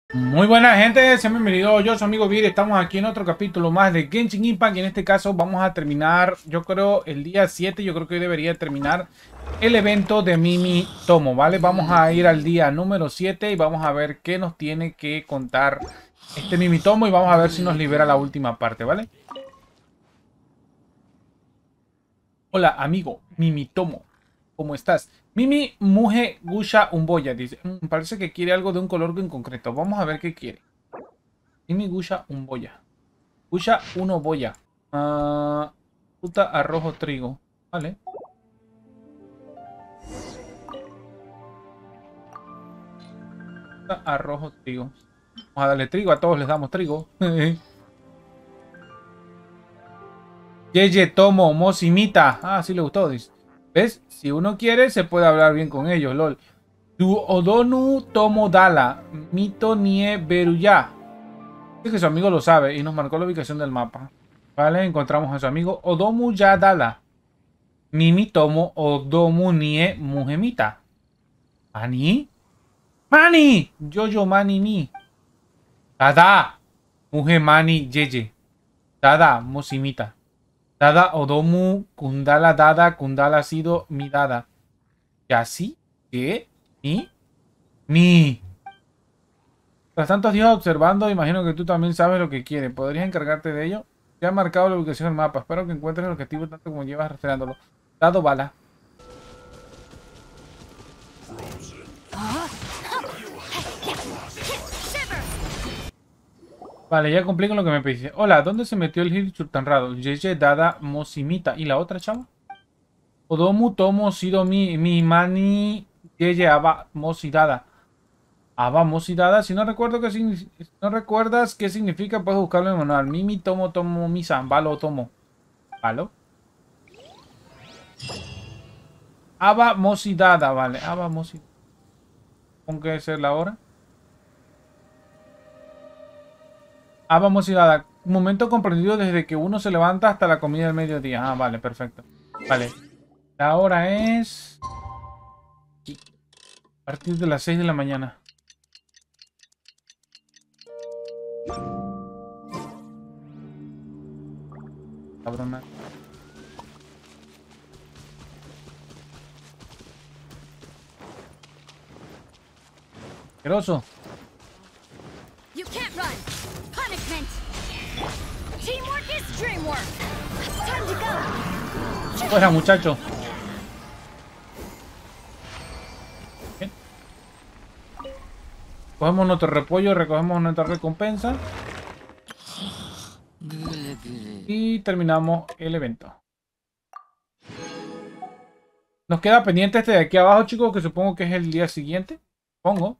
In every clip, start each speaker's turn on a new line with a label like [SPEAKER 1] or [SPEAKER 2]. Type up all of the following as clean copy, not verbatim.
[SPEAKER 1] Muy buena gente, sean bienvenidos. Yo soy amigo Vir, estamos aquí en otro capítulo más de Genshin Impact y en este caso vamos a terminar, yo creo el día 7, yo creo que hoy debería terminar el evento de Mimi Tomo, ¿vale? Vamos a ir al día número 7 y vamos a ver qué nos tiene que contar este Mimi Tomo y vamos a ver si nos libera la última parte, ¿vale? Hola amigo Mimi Tomo, ¿cómo estás? Mimi Muge Gusha Umboya dice, parece que quiere algo de un color en concreto, vamos a ver qué quiere. Mimi Gusha Umboya. Gusha uno boya. Fruta, arroz o trigo. Vale. Fruta, arroz o trigo. Vamos a darle trigo. A todos les damos trigo. Yeye, Tomo, Mosimita. Ah, sí le gustó. Dice. ¿Ves? Si uno quiere, se puede hablar bien con ellos, lol. Tu Odonu Tomo Dala. Mito Nie Beruya. Es que su amigo lo sabe y nos marcó la ubicación del mapa. Vale, encontramos a su amigo Odomu Ya Dala. Mimi Tomo Odomu Nie Mugemita. ¿Mani? ¡Mani! Yo Mani Ni. Dada. Muge Mani Yeye. Dada Mosimita. Dada Odomu Kundala Dada Kundala Sido Mi Dada. ¿Yasi? ¿Qué? ¿Ni? Ni. Tras tantos días observando, imagino que tú también sabes lo que quiere. ¿Podrías encargarte de ello? Te ha marcado la ubicación del mapa. Espero que encuentres el objetivo tanto como llevas rastreándolo. Dado bala. Vale, ya cumplí con lo que me pediste. Hola, ¿dónde se metió el Hirchur tan raro? Yeye Dada Mosimita. ¿Y la otra, chava? Odomu Tomo Sido Mi Mani Yeye Aba Mosidada. Aba Mosidada. Si no recuerdo qué si no recuerdas qué significa, puedes buscarlo en el manual. Mimi Tomo Tomo Misa. Valo Tomo. ¿Valo? Aba Mosidada, vale. Aba Mosidada. ¿Con qué es la hora? Vamos a ir a un momento comprendido desde que uno se levanta hasta la comida del mediodía. Ah, vale, perfecto. Vale. La hora es... a partir de las 6 de la mañana. Cabrona. Asqueroso.
[SPEAKER 2] You can't run. Punishment. Teamwork is dreamwork. Time to go.
[SPEAKER 1] Fuera, muchacho. Bien. Cogemos nuestro repollo, recogemos nuestra recompensa. Y terminamos el evento. Nos queda pendiente este de aquí abajo, chicos, que supongo que es el día siguiente. Pongo.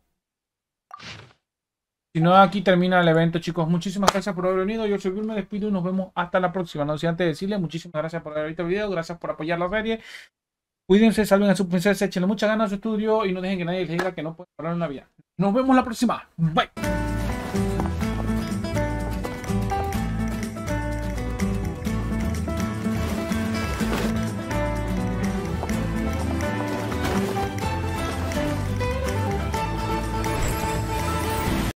[SPEAKER 1] Si no, aquí termina el evento, chicos. Muchísimas gracias por haber venido. Yo soy Bill, me despido y nos vemos hasta la próxima. No sé antes de decirles muchísimas gracias por haber visto el video. Gracias por apoyar la serie. Cuídense, salven a su princesa, échenle muchas ganas a su estudio y no dejen que nadie les diga que no pueden hablar en la vida. Nos vemos la próxima. Bye.